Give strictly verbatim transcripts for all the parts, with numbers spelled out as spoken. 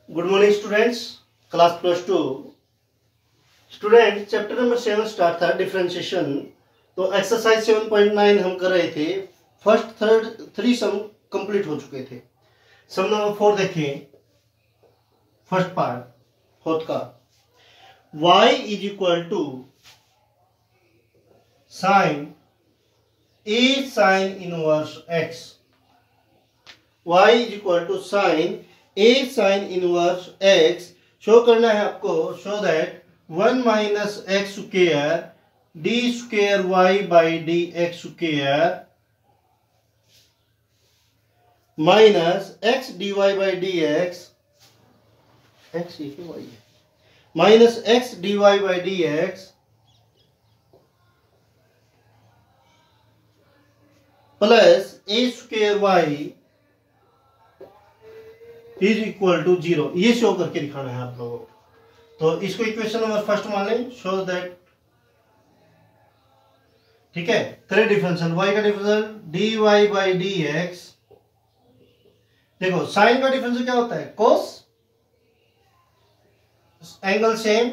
Good morning students, class plus two student. Chapter number seven start था differentiation. तो exercise seven point nine हम कर रहे थे। First third three sum complete हो चुके थे। सम नंबर फोर देखें, फर्स्ट पार्ट फोर्थ का। y is equal to sine a sine inverse x। y is equal to sine a sine inverse x show करना है आपको। Show that one minus x square d square y by d x square minus x d y by d x x y है minus x d y by d x plus a square y is equal to zero. ये show करके दिखाना है आप लोगों को। तो इसको इक्वेशन नंबर फर्स्ट मान लें। शो दैट, ठीक है, थर्ड डिफरेंशियल y का differential d y by d x. देखो साइन का डिफरेंशियल क्या होता है? Cos, angle same.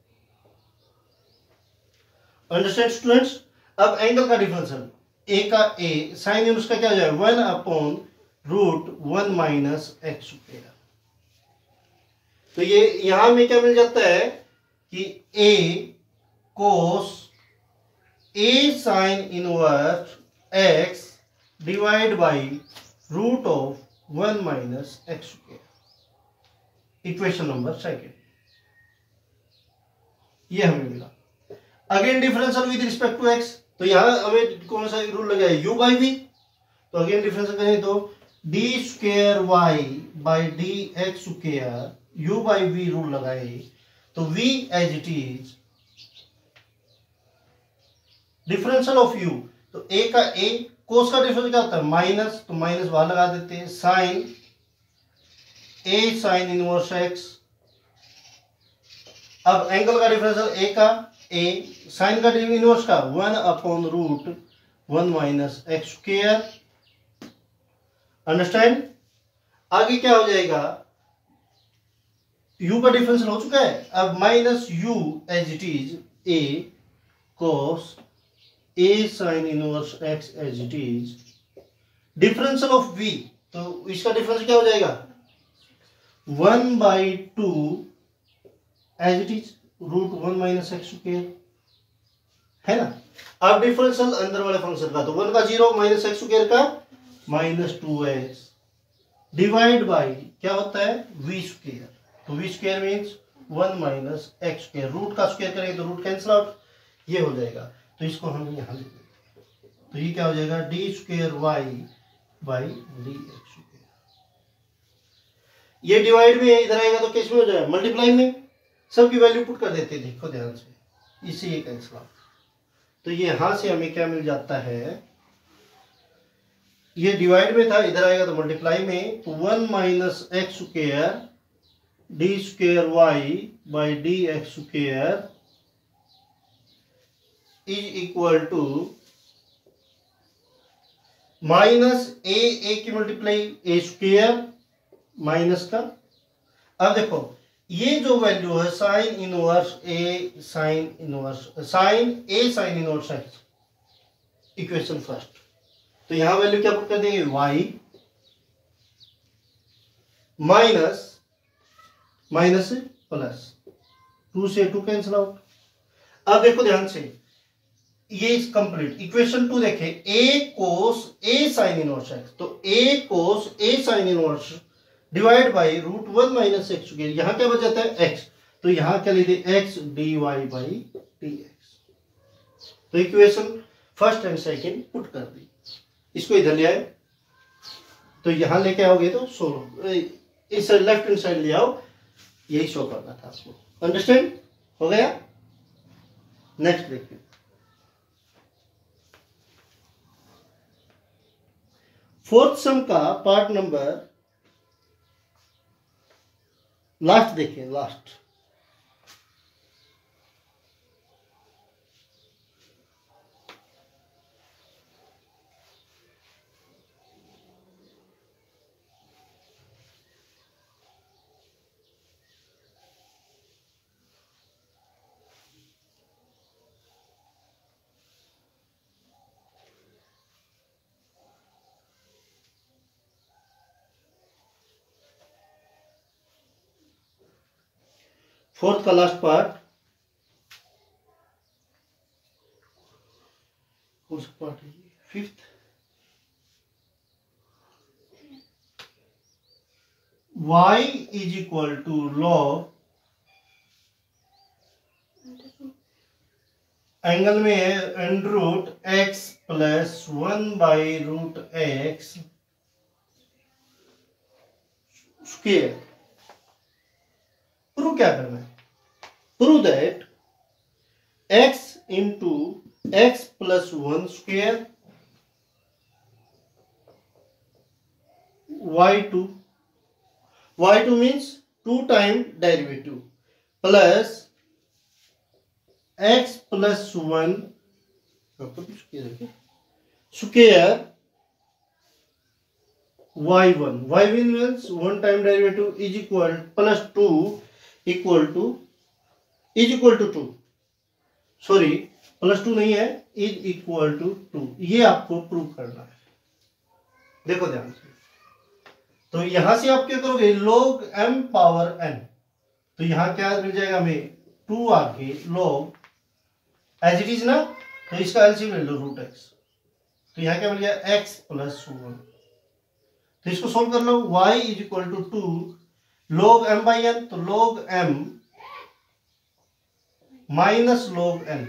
Understand students? अब एंगल का डिफरेंशियल ए का ए साइन उसका क्या हो जाए? One upon root one minus x square. तो ये यहां में क्या मिल जाता है कि a cos a sine inverse x divide by root of one minus x square. Equation number second ये हमें मिला। Again differential with respect to x। तो यहां हमें कौन सा रूल लगा है? u by v। तो अगेन डिफरेंशियल करें तो d square y by d x square u by v rule लगाए तो v as it is differential of u। तो a का a, कोस का डिफरेंस क्या होता है? माइनस। तो माइनस वहां लगा देते हैं। Sine a sine inverse x। अब एंगल का डिफरेंशियल a का a, साइन का इनवर्स का one upon root one minus x square. Understand? आगे क्या हो जाएगा? u का डिफरेंशियल हो चुका है। अब minus u as it is a cos a sin inverse x as it is differential of v। तो इसका डिफरेंस क्या हो जाएगा? One by two as it is root one minus x square, है ना। अब डिफरेंशियल अंदर वाले फंक्शन का, तो वन का जीरो माइनस एक्स स्क्वायर का minus two x divide by क्या होता है? V square. तो v square means one minus x square. Root का स्क्वायर करेंगे तो रूट कैंसिल आउट, ये हो जाएगा। तो इसको हम यहां लिख देंगे। तो ये क्या हो जाएगा? D square y by d x square. ये डिवाइड में इधर आएगा तो किस में हो जाएगा? मल्टीप्लाई में। सबकी वैल्यू पुट कर देते हैं, देखो ध्यान से, इसी ये कैंसिल आउट। तो ये यहां से हमें क्या मिल जाता है? ये डिवाइड में था, इधर आएगा तो मल्टीप्लाई में। तो one minus x square d square y by d x square is equal to minus a a की मल्टीप्लाई ए स्क्वायर माइनस का। अब देखो ये जो वैल्यू है sine inverse a sine inverse sine a sine inverse x, equation first. तो यहां value क्या पुट कर देंगे? y minus minus plus two से टू कैंसिल आउट। अब देखो ध्यान से, ये कंप्लीट इक्वेशन टू देखे a cos a sine inverse x। तो a cos a sine inverse divide by root one minus x square. यहां क्या बच जाता है? x। तो यहां क्या लिखे? x d y by d x. तो equation first and second put कर दी। इसको इधर ले आए तो यहां लेके आओगे तो सोल्व, इस लेफ्ट हैंड साइड ले आओ। यही शो करना था आपको। अंडरस्टैंड हो गया? नेक्स्ट देखिए, फोर्थ सम का पार्ट नंबर लास्ट देखिए, लास्ट। फोर्थ का लास्ट पार्ट, कौन सा पार्ट है ये? Fifth, y is equal to log, angle में है under root x plus one by root x square. Prove क्या करना है? Prove that x into x plus one square y two, y two means two time derivative plus x plus one square y one, y one means one time derivative is equal plus two equal to is equal to two, sorry plus two नहीं है, is equal to to. ये आपको prove करना है। देखो ध्यान से, तो यहां से आप क्या करोगे? log m पावर n, तो यहां क्या मिल जाएगा हमें? टू आगे log एज इट इज ना, तो इसका एलसीएम ले लो रूट एक्स, तो यहां क्या मिल गया? x plus one. तो इसको सोल्व कर लो, y is equal to two log m by n, तो log m minus log n।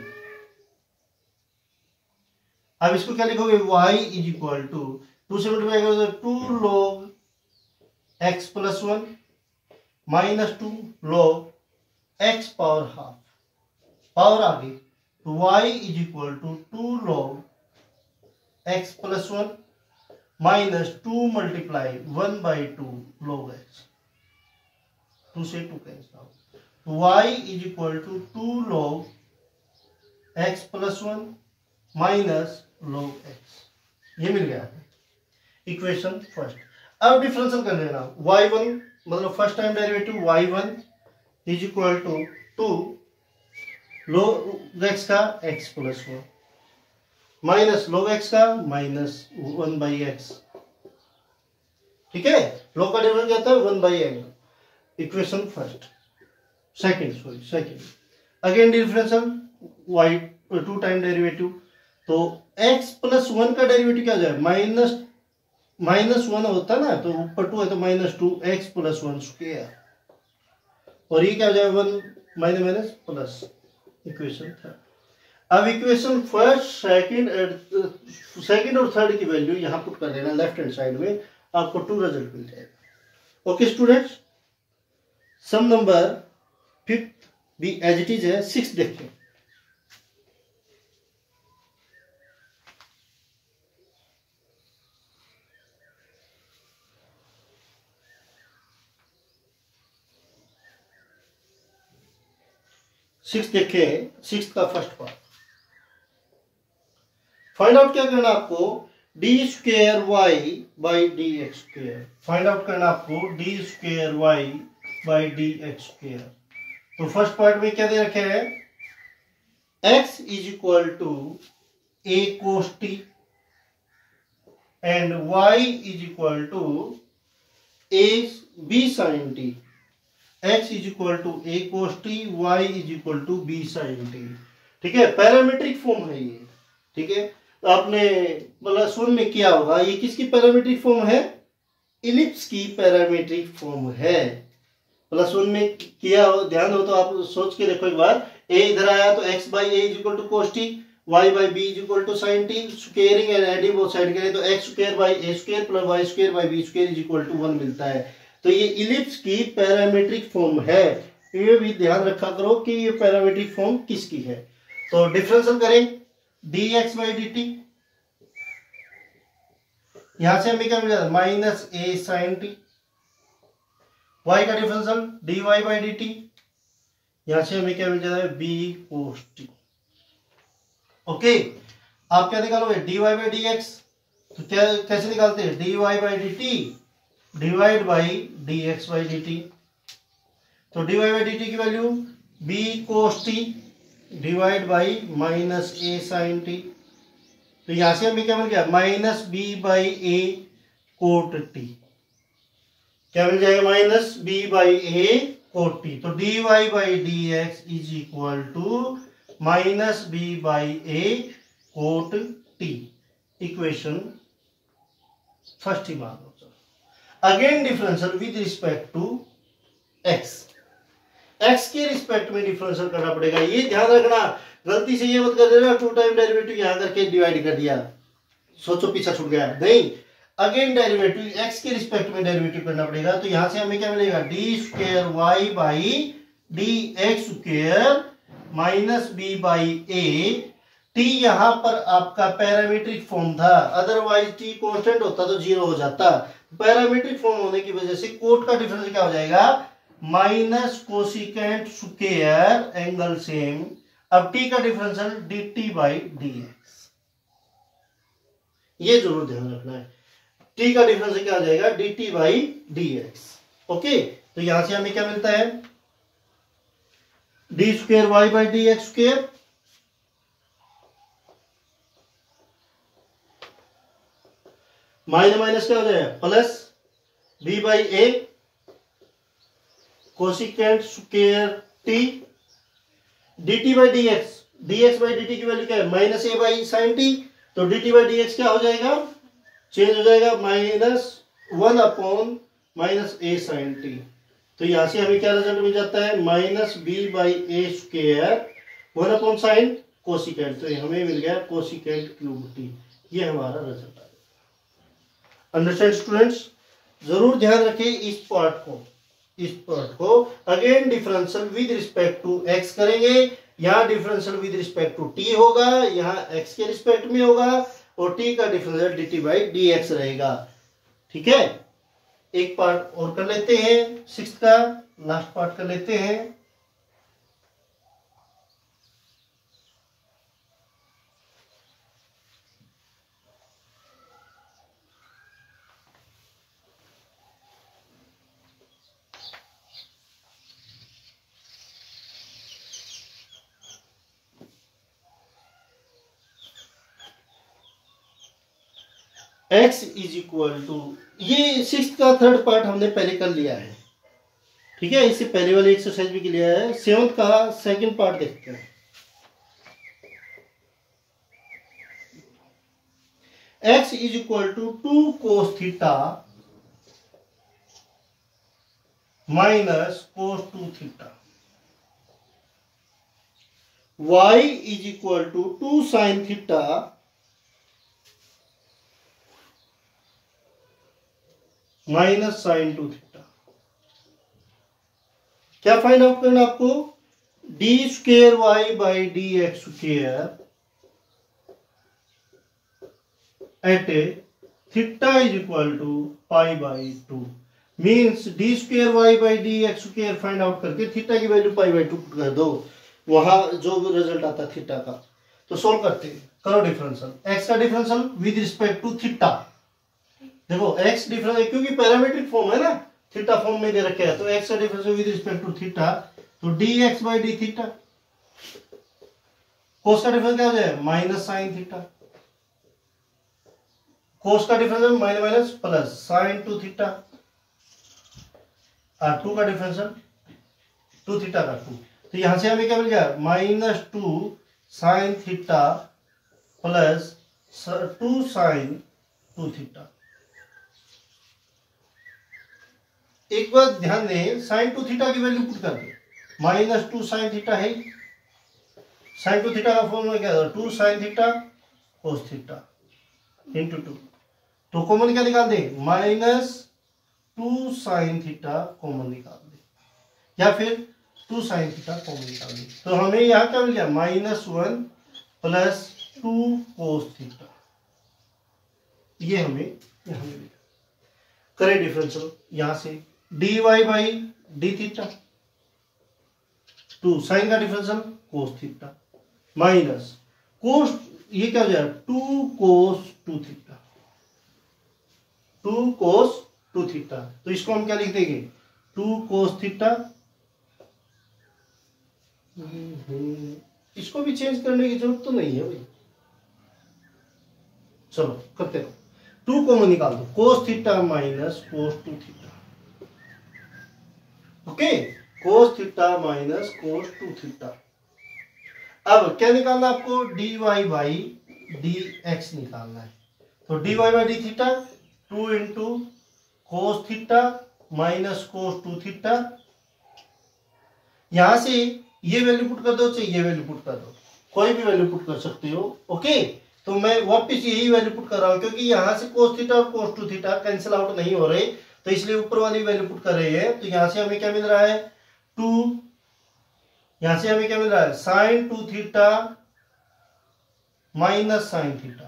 अब इसको क्या लिखोगे? y is equal to two से मल्टीप्लाई करोगे two log x plus one minus two log x power half, power आ गई, तो y is equal to two log x plus one minus two multiply one by two log x, to से two cancel out, तो y is equal to two log x plus one minus log x। ये मिल गया equation first. अब differential कर लेना, y one मतलब first time derivative y one is equal to two log x का x plus one minus log x का minus one by x. ठीक है, log का डिफरेंस क्या था? One by angle. Equation first, second sorry second again differential y two time derivative, तो x plus one का derivative क्या हो जाए? माइनस माइनस वन होता ना, तो ऊपर टू है तो minus two x plus one square, और ये क्या हो जाए? One minus minus plus. Equation third. अब इक्वेशन फर्स्ट सेकंड सेकंड और थर्ड की वैल्यू यहां पुट कर देना लेफ्ट हैंड साइड में, आपको टू रिजल्ट मिल जाएगा। Okay students, sum number fifth भी एज इट इज है। सिक्स देखें, सिक्स देखें, सिक्स का फर्स्ट पार्ट। फाइंड आउट क्या करना आपको? D square y by d x square find out करना आपको, d square y by d x square. तो फर्स्ट पार्ट में क्या दे रखे हैं? x is equal to a cos t and y is equal to a b sine t. x is equal to a cos t, y is equal to b sine t. ठीक है, parametric form है ये। ठीक है, तो आपने plus one में किया होगा, ये किसकी पैरामीट्रिक फॉर्म है? इलिप्स की पैरामीट्रिक फॉर्म है। प्लस वन में किया हो, ध्यान हो तो आप सोच के देखो एक बार। a इधर आया तो x by a is equal to cos t, y by b is equal to sine t. Squaring and adding both side करें तो x square by a square plus y square by b square is equal to one मिलता है। तो ये ellipse की parametric form है। ये भी ध्यान रखा करो कि ये पैरामीट्रिक फॉर्म किसकी है। तो डिफरेंशियल करें dx बाई डी टी, यहां से हमें क्या मिल जाता है? Minus a sine t. y का differential dy by d t, यहां से हमें क्या मिल जाता है? b cos T. ओके, आप क्या निकालोगे? dy बाई डी एक्स, तो क्या कैसे निकालते हैं? dy by d t divide by d x by d t. तो dy बाई डी टी की value b cos t divide by minus a sine t. तो यहां से हमें क्या मिल गया? Minus b by a cot t. क्या मिल जाएगा? Minus b by a cot t. तो d y by d x is equal to minus b by a cot t. Equation first ही मान लो। Again differential with respect to x, x के respect में differential करना पड़ेगा। ये ध्यान रखना, गलती से ये मत कर देना टू टाइम डेरिवेटिव यहां करके डिवाइड कर दिया, सोचो पीछा छूट गया। नहीं, अगेन डेरिवेटिव एक्स के रिस्पेक्ट में डेरिवेटिव करना पड़ेगा। तो यहां से हमें क्या मिलेगा, d square y by d x square minus b by a. T यहां पर आपका पैरामीट्रिक फॉर्म था, अदरवाइज टी कांस्टेंट होता तो जीरो हो जाता। पैरामीट्रिक फॉर्म होने की वजह से कोट का डिफरेंस क्या हो जाएगा, minus cosecant square angle same. अब टी का differential d t by d x, ये जरूर ध्यान रखना है। टी का डिफरेंस क्या हो जाएगा, d t by d x. Okay, तो यहां से हमें क्या मिलता है, d square y by d x square minus minus क्या हो जाएगा, plus b by a cosecant square t d t by d x. D x by d t की वैल्यू क्या है, minus a by sine t. तो d t by d x क्या हो जाएगा, चेंज हो जाएगा, minus one upon minus a sine t. तो यहां से हमें क्या रिजल्ट मिल जाता है, minus b by a square one upon sine cosecant. तो हमें मिल गया कोसिकेंट क्यूब टी। ये हमारा रिजल्ट है। अंडरस्टैंड स्टूडेंट्स, जरूर ध्यान रखें इस पार्ट को, इस पार्ट को। Again differential with respect to x करेंगे, यहां differential with respect to t होगा, यहां एक्स के रिस्पेक्ट में होगा, और टी का differential d t by d x रहेगा। ठीक है, एक पार्ट और कर लेते हैं, सिक्स्थ का लास्ट पार्ट कर लेते हैं। x इज इक्वल टू, ये सिक्स्थ का थर्ड पार्ट हमने पहले कर लिया है। ठीक है, इससे पहले वाले एक्सरसाइज भी लिया है। सेवंथ का सेकंड पार्ट देखते हैं। x is equal to two cos theta minus cos two theta, y is equal to two sine theta minus sine two theta. क्या फाइंड आउट करना आपको, d square y by d x square at a theta is equal to pi by two. Means d square y by d x square find out करके theta की value pi by two कर दो, वहां जो result आता है theta का। तो सोल्व करते हैं, करो डिफरेंशियल। एक्स का differential with respect to theta. देखो x डिफरेंस, क्योंकि पैरामीट्रिक फॉर्म है ना, थीटा फॉर्म में दे रखे हैं, तो x का difference with respect to theta, तो dx by d theta. Cos का डिफरेंस क्या हो जाएगा, माइनस साइन थीटा। कोस का difference minus minus plus sine two theta, और टू का डिफरेंस टू थीटा का टू। तो यहां से हमें क्या मिल गया, minus two sine theta plus two sine two theta. एक बार ध्यान दें, साइन टू थीटा की वैल्यू पुट कर दो, माइनस टू साइन थीटा है, साइन टू थीटा का फॉर्मूला क्या था, two sine theta cos theta into two. तो कॉमन क्या निकाल दें, minus two sine theta common निकाल दें, या फिर टू साइन थीटा कॉमन निकाल दें। तो हमें यहाँ क्या मिल गया, minus one plus two cos theta. ये हमें यहाँ मिल गया। करें डिफरेंशियल, यहां से d y by d theta, two sine का differential cos theta minus cos, ये क्या हो जाएगा, two cos two theta, two cos two theta. तो इसको हम क्या लिख देंगे, टू कोस थीटा। इसको भी चेंज करने की जरूरत तो नहीं है भाई, चलो करते रहो। टू कॉमन निकाल दो, cos theta minus cos two theta. Okay, cos theta minus cos two theta. अब क्या निकालना आपको, d y by d x निकालना है। तो d y by d theta two into cos theta minus cos two theta. यहां से ये वैल्यू पुट कर दो, चाहे ये वैल्यू पुट कर दो, कोई भी वैल्यू पुट कर सकते हो। ओके, तो मैं वापस यही वैल्यू पुट कर रहा हूं क्योंकि यहां से कोस थीटा और cos two theta cancel out नहीं हो रहे, तो इसलिए ऊपर वाली वैल्यू पुट कर रहे हैं। तो यहां से हमें क्या मिल रहा है, टू, यहां से हमें क्या मिल रहा है, sine two theta minus sine theta,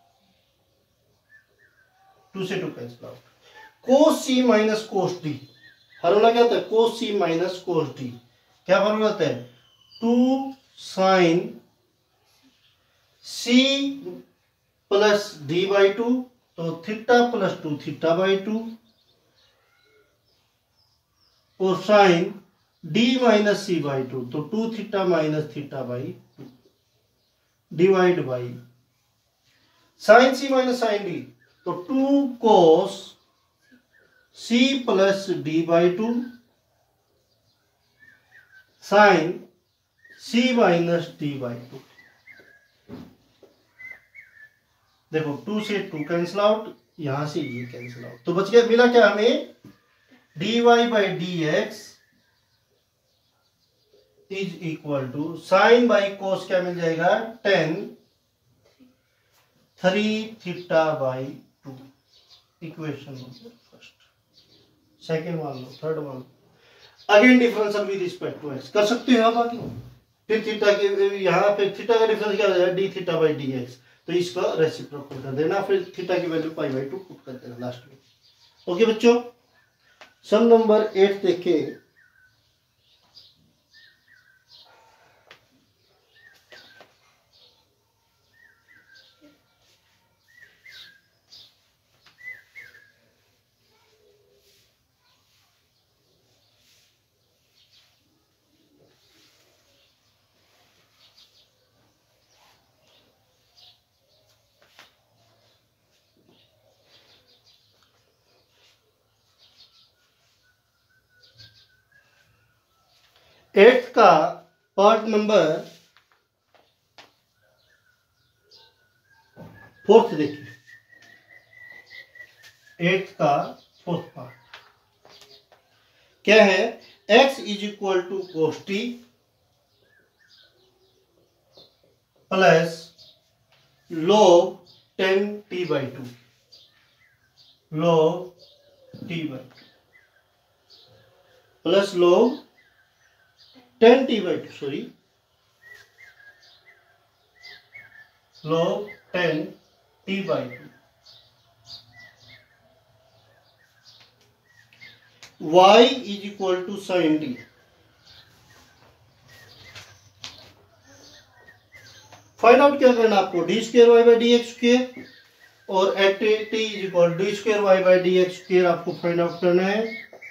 two से two cancel out. Cos c minus cos d, formula क्या होता है, cos c minus cos d, क्या फॉर्मूला होता है, two sine c plus d by two, तो theta plus two theta by two, और sine d minus c by two, तो two theta minus theta by two, divide by sine c minus sine d, तो to cos c plus d by two, sine c minus d by two. देखो two से two cancel out, यहां से ये cancel out, तो बच गया, मिला क्या हमें, d y by d x is equal to sine by cos क्या मिल जाएगा, tan three theta by two. Equation first, second मान लो, थर्ड मान लो, again differential with respect to x कर सकते हो आप आगे। फिर थीटा के यहाँ पे थीटा का डिफरेंस क्या हो जाएगा, d theta by d x, तो इसका रेसिप्रोकल कर देना, फिर थीटा की value pi by two put कर देना लास्ट में। ओके बच्चों, सम नंबर एट देखें। एट्थ का पार्ट नंबर फोर्थ देखिए, एट्थ का फोर्थ पार्ट क्या है, x is equal to cos t plus log tan t by two, log t by two plus log tan t by two, sorry log tan t by two, y is equal to sine t. Find out क्या करना आपको, d square y by d x square, और at t is equal d square y by d x square आपको find out करना है,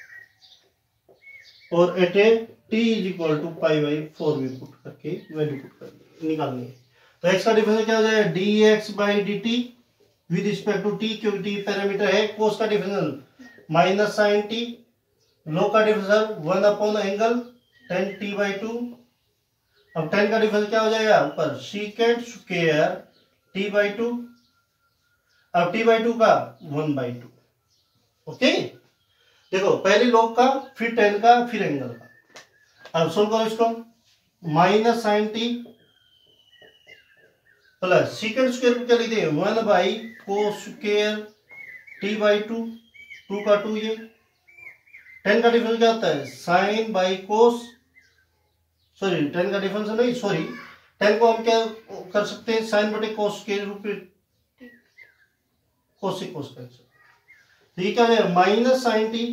और at t is equal to pi by four भी put करके वैल्यू पुट कर निकालनी है। तो एक्स का डिफरेंस क्या हो जाएगा, d x by d t with respect to t, क्योंकि टी पैरामीटर है। कोस का difference minus sine t, log का difference one upon angle tan t by two. अब टेन का डिफरेंस क्या हो जाएगा, ऊपर secant square t by two, अब टी बाई टू का वन बाई टू। ओके, देखो पहले लोग का, फिर टेन का, फिर एंगल का। अब सोल्व करो इसको, minus sine t plus secant square को क्या लिखते हैं, one by cos square t by two, two का टू, ये टेन का डिफरेंस क्या होता है, sine by cos, sorry tan का डिफरेंस नहीं, सॉरी टेन को हम क्या कर सकते हैं, साइन बटे कोस के रूप में, कोस से कोस कैंसिल, तो ये क्या है, minus sine t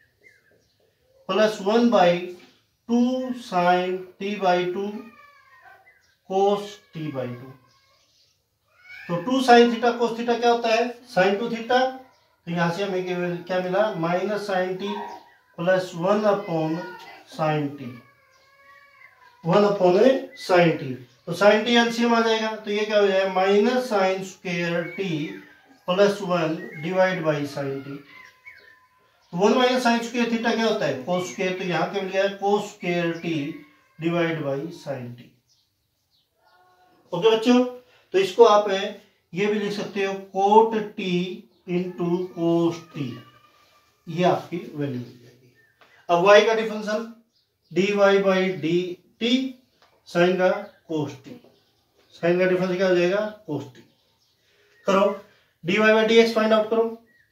plus one by two sine t by two cos t by two. तो two sine theta cos theta क्या होता है, साइन टू थीटा, तो यहां से हमें क्या मिला, minus sine t plus one upon sine t, one upon sine t, तो साइन टी एलसीएम आ जाएगा, तो ये क्या हो जाएगा, minus sine square t plus one divide by sine t. तो one minus sine square theta क्या होता है? Cos square. तो यहाँ क्या मिल गया? Cos square t divide by sine t. Okay बच्चों, तो इसको आप है ये भी लिख सकते हो cot t into cos t, ये आपकी वैल्यू मिल जाएगी। अब y का differential d y by d t, sine का कोस टी, साइन का डिफरेंस क्या हो जाएगा? Cos t. करो d y by d x find out करो।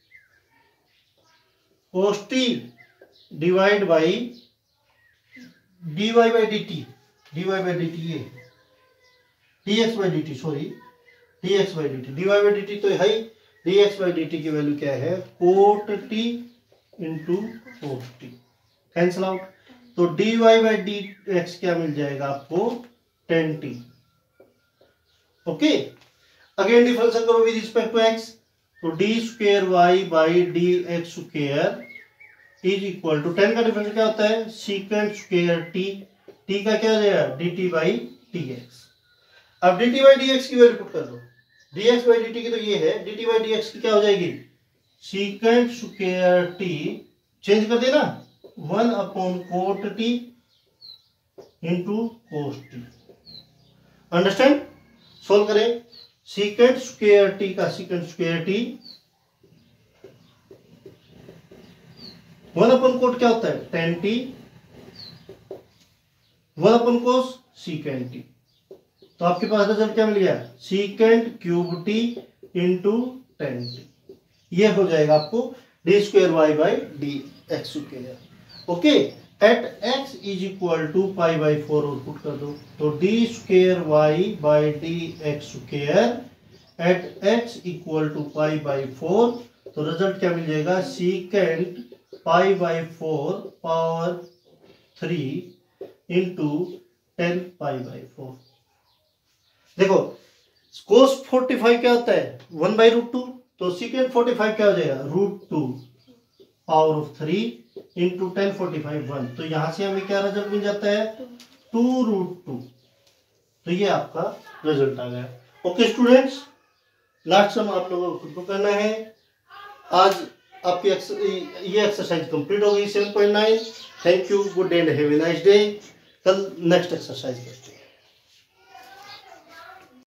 Cos t divide by d y by d t, d y by d t ये d x by d t, sorry d x by d t, d y by d t तो है ही, d x by d t की value क्या है? Cot t into cos t, cancel out. तो d y by d x क्या मिल जाएगा आपको? Tan t. Okay, again differential करो विद रिस्पेक्ट टू एक्स, तो d square y by d x square is equal to tan का difference क्या होता है? सीकेंट स्क्वेयर टी, टी का क्या हो जाएगा? D t by d x. अब d t by d x की वैल्यू पुट कर दो, d x by d t की तो ये है, d t by d x की क्या हो जाएगी? सीकेंट स्क्वेयर टी, चेंज कर देना, one upon cot t into cos t. Understand? Solve करें, सीकेंट स्क्वेयर टी का secant square t, one upon cot क्या होता है? Tan t, one upon cos secant t. तो आपके पास रिजल्ट क्या मिल गया? Secant cube t into tan t, ये हो जाएगा आपको d square y by d x square. Okay, at x is equal to pi by four और पुट कर दो, तो d square y by d x square at x equal to pi by four, तो result क्या मिल जाएगा? Secant pi by four power three into tan pi by four. देखो cos forty five क्या होता है? वन बाई रूट टू, तो secant forty five क्या हो जाएगा? Root two power of three into tan forty five one, तो यहां से हमें क्या रिजल्ट मिल जाता है? To root two. तो ये आपका रिजल्ट आ गया। ओके स्टूडेंट्स, लास्ट सम आप लोगों को खुद को करना है। आज आपकी ये एक्सरसाइज कंप्लीट हो गई seven point nine. Thank you, good day and have a nice day. कल नेक्स्ट एक्सरसाइज करते हैं।